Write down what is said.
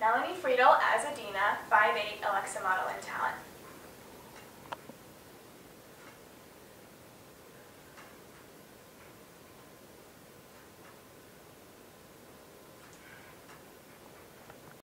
Melanie Friedel as Adina, 5'8", Alexa Model and Talent.